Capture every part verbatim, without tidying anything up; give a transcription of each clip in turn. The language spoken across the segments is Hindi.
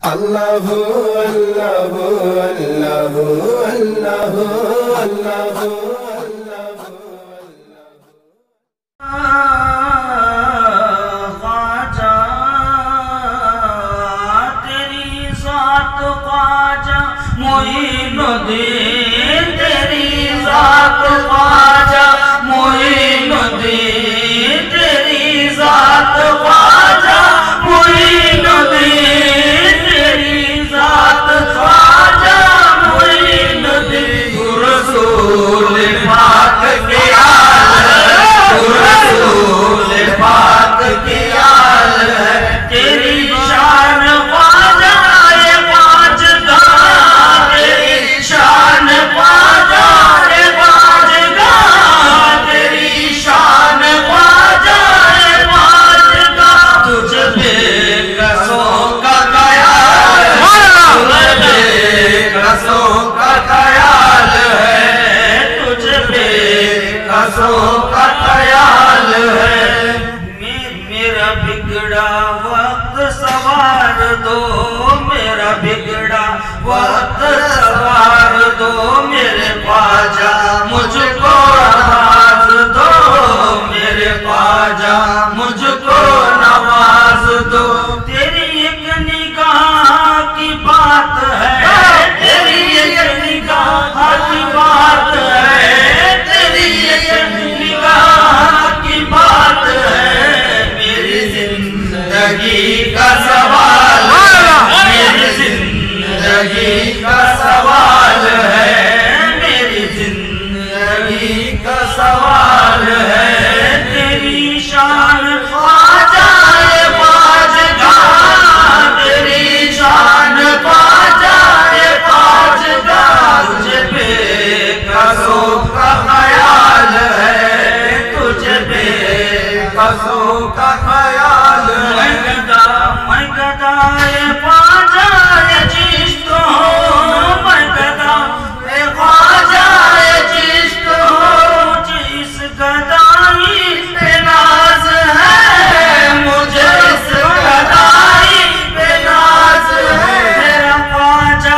अल्लाह अल्लाह अल्लाह अल्लाह अल्लाह ख्वाजा तेरी ज़ात ख्वाजा मोइनुद्दीन तेरी ज़ात ख्वाजा मोइनुद्दीन तेरी ज़ात ख्वाजा मोइनुद्दीन तेरी ज़ात ख्वाजा मोइनुद्दीन रसूल पाक के आल रसूल पाक की आल है तेरी शान ख्वाजा ये पाँच गाह तेरी शान ख्वाजा ये पाँच गाह तेरी शान ख्वाजा ये पाँच गाह तुझ पे कसों का ख्याल तुझ पे कसों का ख्याल है तुझ पे कसों का ख्याल है मेरा बिगड़ा वक्त सवार दो मेरा बिगड़ा वक्त सवार दो मेरे ख्वाजा मुझको नवाज दो मेरे ख्वाजा मुझको नवाज दो तेरी एक निगाह की बात है तेरी एक निगाह की बात है तेरी एक निगाह की बात है मेरी जिंदगी का सवाल मेरी जिंदगी का सवाल है मेरी जिंदगी का सवाल है तेरी शान ख्वाजा ये पाँच गाह तेरी शान ख्वाजा ये पाँच गाह तुझे पे कसों का ख्याल है तुझे पे कसों का ख्याल है गदा मैं गदा ये ख्वाजा ये चिश्त हो मैं गदा ये ख्वाजा ये चिश्त हो मुझे इस गदाई पे नाज है मुझे इस गदाई पे नाज है मेरा ख्वाजा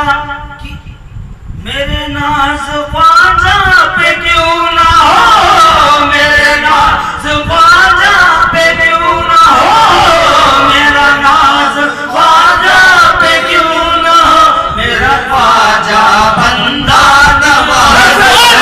मेरे नाज ख्वाजा पे क्यों ना हो मेरे नाज ख्वाजा पे क्यों ना हो मेरा नाज ख्वाजा पे क्यों ना हो मेरा ख्वाजा बंदा नवाज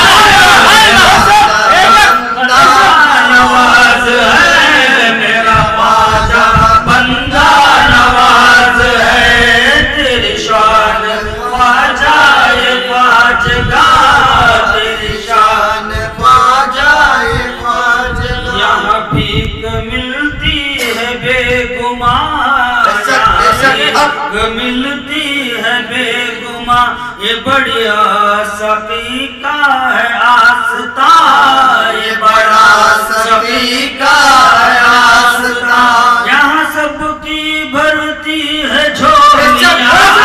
बंदा नवाज है मेरा ख्वाजा बंदा नवाज है तेरी शान ख्वाजा ये पाँच गाह तेरी शान ख्वाजा ये पाँच गाह यहाँ भीख मिलती है बेगुमार भीख मिलती है बेगुमार ये बढ़िया सखी का है आस्था ये बड़ा सखी का है आस्था यहाँ सबकी भरती है झोलियाँ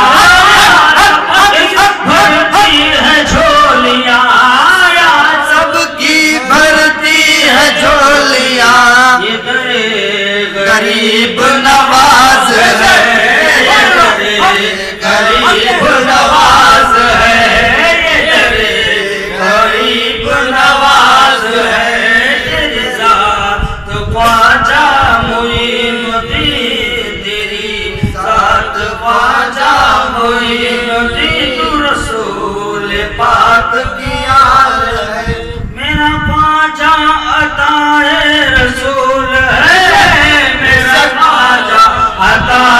भरती है झोलियाँ सबकी भरती है झोलियाँ ये दरे गरीब नवाज है ये दरे गरीब नवाज है ये दरे गरीब नवाज है तेरी ज़ात ख्वाजा मोइनुद्दीन तेरी ज़ात ख्वाजा मोइनुद्दीन तू रसूल पाक की आल है मेरा ख्वाजा अताए रसूल है मेरा ख्वाजा अता